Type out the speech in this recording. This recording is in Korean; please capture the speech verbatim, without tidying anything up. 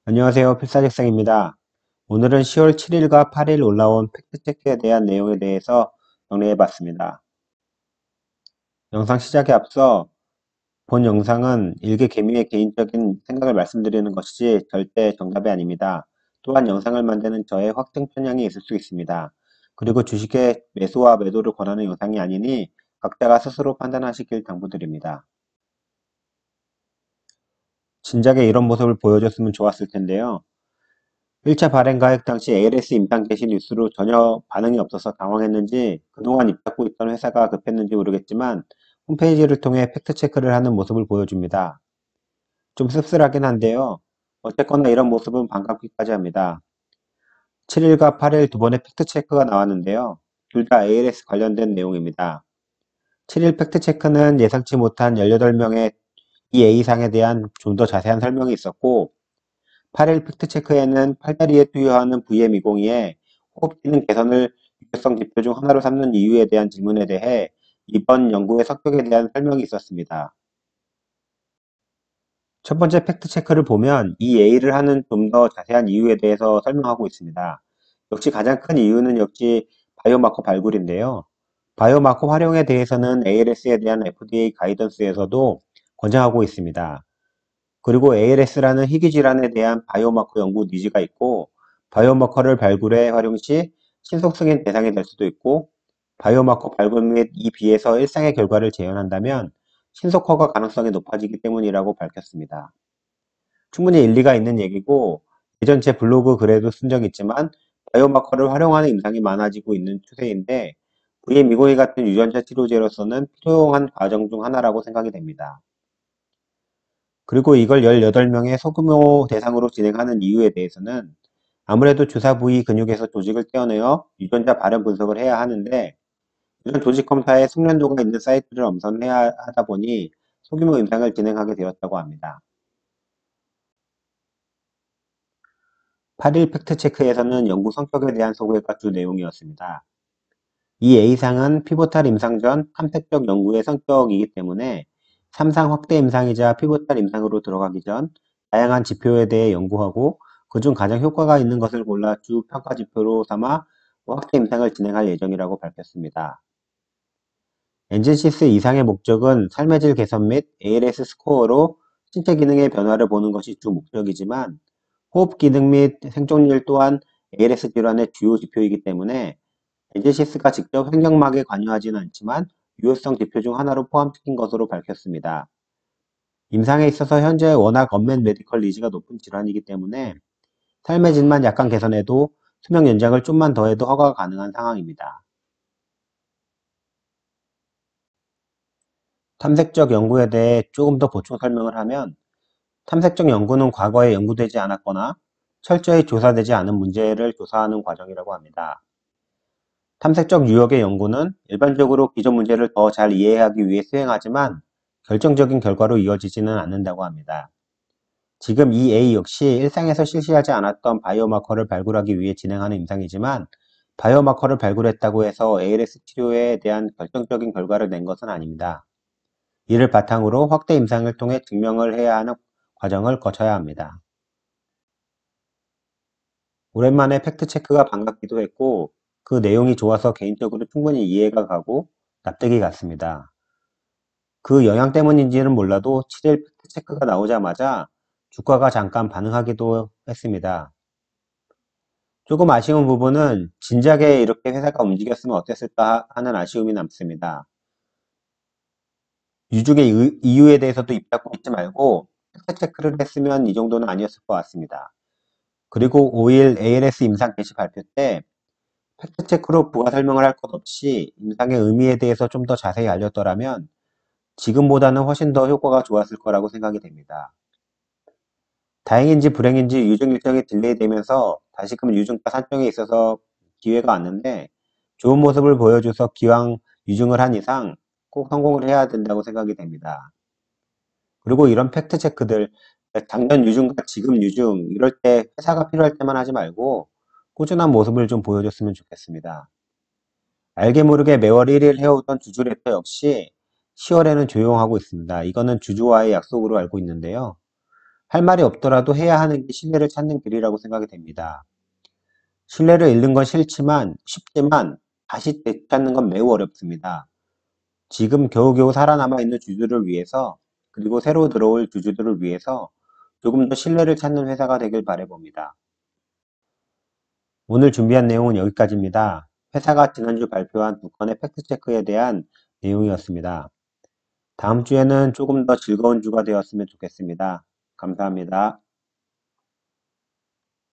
안녕하세요. 필사직생입니다. 오늘은 시월 칠일과 팔일 올라온 팩트체크에 대한 내용에 대해서 정리해 봤습니다. 영상 시작에 앞서 본 영상은 일개 개미의 개인적인 생각을 말씀드리는 것이지 절대 정답이 아닙니다. 또한 영상을 만드는 저의 확증 편향이 있을 수 있습니다. 그리고 주식의 매수와 매도를 권하는 영상이 아니니 각자가 스스로 판단하시길 당부드립니다. 진작에 이런 모습을 보여줬으면 좋았을 텐데요. 일 차 발행 가액 당시 에이엘에스 임상 개시 뉴스로 전혀 반응이 없어서 당황했는지 그동안 입 닫고 있던 회사가 급했는지 모르겠지만 홈페이지를 통해 팩트체크를 하는 모습을 보여줍니다. 좀 씁쓸하긴 한데요. 어쨌거나 이런 모습은 반갑기까지 합니다. 칠일과 팔일 두 번의 팩트체크가 나왔는데요. 둘 다 에이엘에스 관련된 내용입니다. 칠일 팩트체크는 예상치 못한 열여덟 명의 이 A상에 대한 좀 더 자세한 설명이 있었고 팔일 팩트체크에는 팔다리에 투여하는 브이엠 이십이에 호흡 기능 개선을 유효성 지표 중 하나로 삼는 이유에 대한 질문에 대해 이번 연구의 성격에 대한 설명이 있었습니다. 첫 번째 팩트체크를 보면 이 A를 하는 좀 더 자세한 이유에 대해서 설명하고 있습니다. 역시 가장 큰 이유는 역시 바이오마커 발굴인데요. 바이오마커 활용에 대해서는 에이엘에스에 대한 에프디에이 가이던스에서도 권장하고 있습니다. 그리고 에이엘에스라는 희귀질환에 대한 바이오마커 연구 니즈가 있고 바이오마커를 발굴해 활용 시 신속 승인 대상이 될 수도 있고 바이오마커 발굴 및 이 비해서 일상의 결과를 재현한다면 신속 허가 가능성이 높아지기 때문이라고 밝혔습니다. 충분히 일리가 있는 얘기고 예전 제 블로그 글에도 쓴 적 있지만 바이오마커를 활용하는 임상이 많아지고 있는 추세인데 브이엠 이십이 같은 유전자 치료제로서는 필요한 과정 중 하나라고 생각이 됩니다. 그리고 이걸 열여덟 명의 소규모 대상으로 진행하는 이유에 대해서는 아무래도 주사 부위 근육에서 조직을 떼어내어 유전자 발현 분석을 해야 하는데 이런 조직 검사에 숙련도가 있는 사이트를 엄선해야 하다 보니 소규모 임상을 진행하게 되었다고 합니다. 팔일 팩트체크에서는 연구 성격에 대한 소개가 주 내용이었습니다. 이 A상은 피보탈 임상 전 탐색적 연구의 성격이기 때문에 삼 상 확대 임상이자 피보탈 임상으로 들어가기 전 다양한 지표에 대해 연구하고 그중 가장 효과가 있는 것을 골라 주 평가 지표로 삼아 확대 임상을 진행할 예정이라고 밝혔습니다. 엔진시스 이상의 목적은 삶의 질 개선 및 에이엘에스 스코어로 신체 기능의 변화를 보는 것이 주 목적이지만 호흡 기능 및 생존율 또한 에이엘에스 질환의 주요 지표이기 때문에 엔제시스가 직접 횡격막에 관여하지는 않지만 유효성 지표 중 하나로 포함시킨 것으로 밝혔습니다. 임상에 있어서 현재 워낙 언맷 메디컬 니즈가 높은 질환이기 때문에 삶의 질만 약간 개선해도 수명 연장을 좀만 더해도 허가가 가능한 상황입니다. 탐색적 연구에 대해 조금 더 보충 설명을 하면 탐색적 연구는 과거에 연구되지 않았거나 철저히 조사되지 않은 문제를 조사하는 과정이라고 합니다. 탐색적 유형의 연구는 일반적으로 기존 문제를 더 잘 이해하기 위해 수행하지만 결정적인 결과로 이어지지는 않는다고 합니다. 지금 이 A 역시 일상에서 실시하지 않았던 바이오마커를 발굴하기 위해 진행하는 임상이지만 바이오마커를 발굴했다고 해서 에이엘에스 치료에 대한 결정적인 결과를 낸 것은 아닙니다. 이를 바탕으로 확대 임상을 통해 증명을 해야 하는 과정을 거쳐야 합니다. 오랜만에 팩트체크가 반갑기도 했고 그 내용이 좋아서 개인적으로 충분히 이해가 가고 납득이 갔습니다. 그 영향 때문인지는 몰라도 칠일 팩트체크가 나오자마자 주가가 잠깐 반응하기도 했습니다. 조금 아쉬운 부분은 진작에 이렇게 회사가 움직였으면 어땠을까 하는 아쉬움이 남습니다. 유중의 이유에 대해서도 입 닫고 있지 말고 팩트체크를 했으면 이 정도는 아니었을 것 같습니다. 그리고 오일 에이엘에스 임상 개시 발표 때 팩트체크로 부가 설명을 할 것 없이 임상의 의미에 대해서 좀 더 자세히 알렸더라면 지금보다는 훨씬 더 효과가 좋았을 거라고 생각이 됩니다. 다행인지 불행인지 유증 일정이 딜레이 되면서 다시금 유증가 산정에 있어서 기회가 왔는데 좋은 모습을 보여줘서 기왕 유증을 한 이상 꼭 성공을 해야 된다고 생각이 됩니다. 그리고 이런 팩트 체크들 작년 유증과 지금 유증 이럴 때 회사가 필요할 때만 하지 말고 꾸준한 모습을 좀 보여줬으면 좋겠습니다. 알게 모르게 매월 일 일 해오던 주주레터 역시 시월에는 조용하고 있습니다. 이거는 주주와의 약속으로 알고 있는데요. 할 말이 없더라도 해야 하는 게 신뢰를 찾는 길이라고 생각이 됩니다. 신뢰를 잃는 건 싫지만, 쉽지만 다시 되찾는 건 매우 어렵습니다. 지금 겨우겨우 살아남아 있는 주주를 위해서, 그리고 새로 들어올 주주들을 위해서 조금 더 신뢰를 찾는 회사가 되길 바라봅니다. 오늘 준비한 내용은 여기까지입니다. 회사가 지난주 발표한 두 건의 팩트체크에 대한 내용이었습니다. 다음 주에는 조금 더 즐거운 주가 되었으면 좋겠습니다. 감사합니다.